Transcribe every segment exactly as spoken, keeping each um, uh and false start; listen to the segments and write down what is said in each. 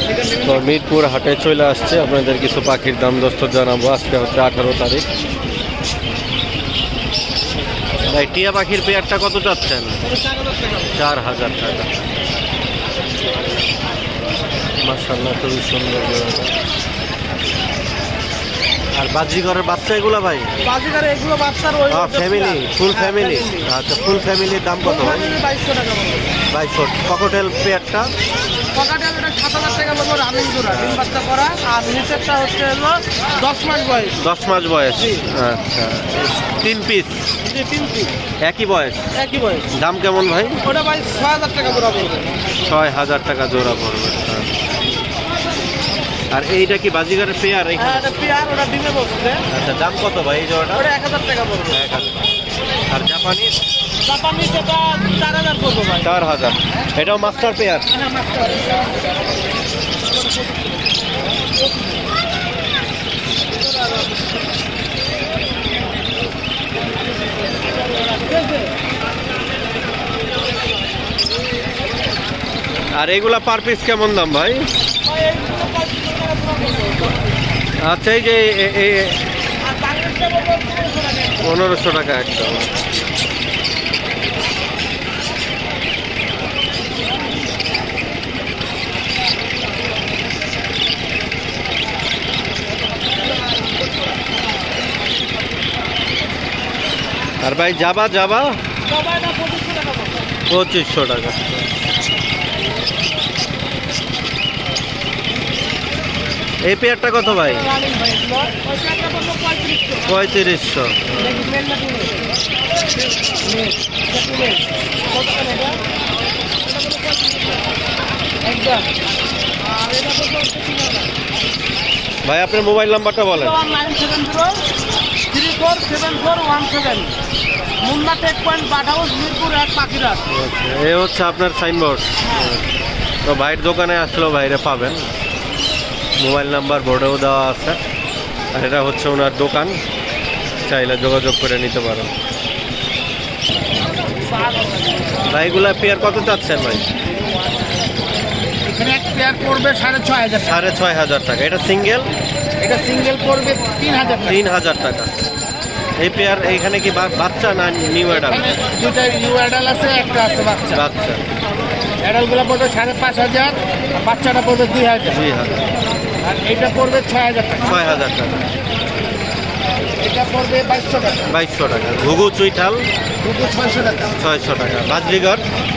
তো মিরপুর হাটে চলে আসছে, আপনাদের কিছু পাখির দাম দস্ত জানাবো। আজকে হচ্ছে আঠারো তারিখ। ভাই টিয়া পাখির পেয়ারটা কত চাচ্ছেন? চার হাজার টাকা। মাশাআল্লাহ খুবই সুন্দর। আর বাজিগরের বাচ্চা এগুলো ভাই? বাজিগরে এগুলো বাচ্চার ওই ফ্যামিলি, ফুল ফ্যামিলি। আচ্ছা, ফুল ফ্যামিলির দাম কত ভাই? বাইশশো টাকা বলবো। বাইশশো। ককটেল পেয়ারটা? ককটেল এটা সাত হাজার টাকা বলবো, রানিং জোড়া, ডিম বাচ্চা করা। আর নিচেরটা হচ্ছে হলো দশ মাস বয়স। দশ মাস বয়স। আচ্ছা, তিন পিস? জি, তিন পিস। একই বয়স? একই বয়স। দাম কেমন ভাই? ওটা ভাই ছয় হাজার টাকা জোড়া পড়বে। ছয় হাজার টাকা জোড়া পড়বে। আর এইটা কি বাজিগারের পেয়ার? হ্যাঁ, এটা পেয়ার, ওটা ডিমে বসছে। আচ্ছা, দাম কত ভাই এই জোড়াটা? ওটা এক হাজার টাকা পড়বে। এক হাজার। আর জাপানি? জাপানি সেটা চার হাজার পড়বে ভাই। চার হাজার। এটাও মাস্টার পেয়ার? হ্যাঁ, মাস্টার। আর এগুলা পার পিস কেমন দাম ভাই? আচ্ছা, এই যে পনেরোশো টাকা একটা। আর ভাই যাবা যাবা পঁচিশশো টাকা। এই পেয়ারটা কত ভাই? পঁয়ত্রিশশো। ভাই আপনার মোবাইল নাম্বারটা বলেন। Three four seven four one seven Munna tech point বাট হাউস, মিরপুর এক, পাখিরাট। এই হচ্ছে আপনার সাইনবোর্ড। তো ভাইয়ের দোকানে আসলেও বাইরে পাবেন, মোবাইল নাম্বার বোর্ডেও দেওয়া আছে। আর এটা হচ্ছে ওনার দোকান, চাইলে যোগাযোগ করে নিতে পারেন। ভাইগুলা পেয়ার কত চাচ্ছেন ভাই? এখানে এক পেয়ার পড়বে সাড়ে ছয় হাজার। সাড়ে ছয় হাজার টাকা। এটা সিঙ্গেল? এটা সিঙ্গেল পড়বে তিন হাজার। তিন হাজার টাকা। এই পেয়ার এইখানে কি বাচ্চা না নিউ অ্যাডাল্ট? দুইটা নিউ অ্যাডাল্ট আছে, একটা আছে বাচ্চা। বাচ্চা। অ্যাডাল্টগুলো পড়বে সাড়ে পাঁচ হাজার, বাচ্চাটা পড়বে দুই হাজার। দুই হাজার। আর এটা পড়বে ছয় হাজার টাকা। ছয় হাজার টাকা। এটা পড়বে বাইশশো টাকা। বাইশশো টাকা। ঘুঘু চুইঠাল? দুটো ছয়শো টাকা। ছয়শো টাকা। বাজরিগর?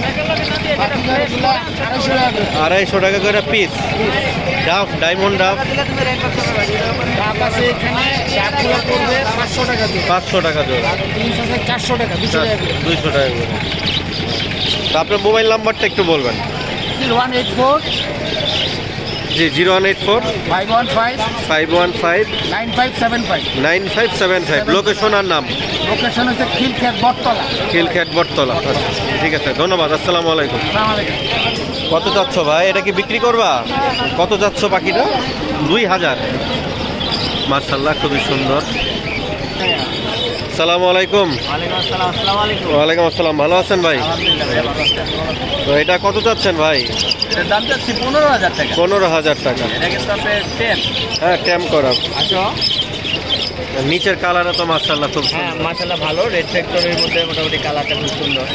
আড়াইশো টাকা। আড়াইশো টাকা করে পিস। Duff, diamond Duff? ডাব আছে এখানে, ডাবগুলো পড়বে পাঁচশো টাকা দিয়ে। পাঁচশো টাকা জোড়া। তিনশো থেকে চারশো টাকা, দুশো টাকা। দুইশো টাকা করে। তা আপনার মোবাইল নাম্বারটা একটু বলবেন। জিরো ওয়ান এইট ফোর জি, zero one eight four five one five five one five nine five seven five nine five seven five. Location আর নাম? লোকেশন হচ্ছে খিলখ্যাত বটতলা। খিলখ্যাত বটতলা। আচ্ছা, ঠিক আছে, ধন্যবাদ। আসসালামু আলাইকুম। আসসালামু আলাইকুম। কত চাচ্ছ ভাই? এটা কি বিক্রি করবা? কত চাচ্ছ পাখিটা? দুই হাজার। মাশাআল্লাহ খুবই সুন্দর। আসসালামু আলাইকুম। ওয়ালাইকুম আসসালাম। আসসালামু আলাইকুম। ওয়ালাইকুম আসসালাম। ভালো আছেন ভাই? তো এটা কত চাচ্ছেন ভাই? এটার দাম চাচ্ছি পনেরো হাজার টাকা। পনেরো হাজার টাকা। এটা কিন্তু আপনার টেন। হ্যাঁ, ট্যাম করা। আচ্ছা, নিচের কালারটা তো মাশাআল্লাহ খুব হ্যাঁ সুন্দর। মাশাআল্লাহ ভালো, রেড ফ্যাক্টরির মধ্যে মোটামুটি কালারটা খুব সুন্দর।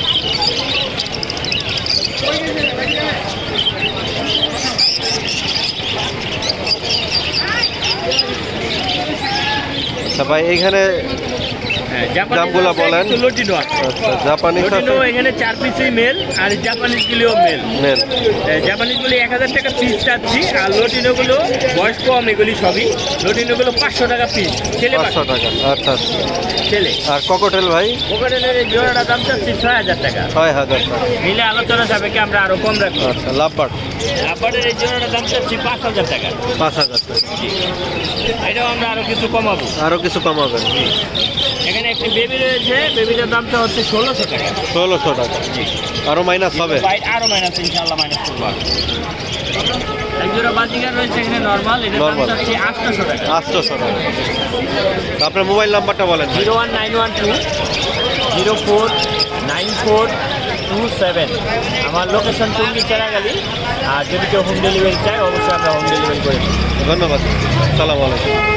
আচ্ছা ভাই, এইখানে দামগুলো বলেন। লটিনো আছে। আচ্ছা, জাপানিজ আছে? লটিনো এখানে চার পিসই মেল, আর জাপানিজ গুলিও মেল। মেল। জাপানিজ গুলি এক হাজার টাকা পিস চাচ্ছি, আর লটিনো গুলো বয়স কম, এগুলি সবই। লটিনো গুলো পাঁচশো টাকা পিস। ছেলে পাঁচশো টাকা। আচ্ছা আচ্ছা। ছেলে। আর ককটেল ভাই? কোকাটেলের এই জোড়াটা দাম চাচ্ছি ছয় হাজার টাকা। ছয় হাজার টাকা। মিলে আলোচনা সাপেক্ষে আমরা আরো কম রাখবো। আচ্ছা, লাভবার্ড? লাভবার্ডের এই জোড়াটা দাম চাচ্ছি পাঁচ হাজার টাকা। পাঁচ হাজার টাকা। এটাও আমরা আরো কিছু কমাবো। আরো কিছু কমাবেন? এখানে একটি বেবি রয়েছে, বেবিটার দামটা হচ্ছে ষোলোশো টাকা। ষোলোশো টাকা। আরো মাইনাস হবে? আরো মাইনাস, ইনশাআল্লাহ মাইনাস করবো। একজোড়া বাজিগার রয়েছে এখানে নর্মাল, এটা দাম চাচ্ছি আটশোশো টাকা। আটশোশো টাকা। আপনার মোবাইল নাম্বারটা বলেন। Zero one nine one two zero four nine four two seven. আমার লোকেশন টুঙ্গি চেরাগালি। আর যদি কেউ হোম ডেলিভারি চায় অবশ্যই আমরা হোম ডেলিভারি করে দিই। ধন্যবাদ, সালাম আলাইকুম।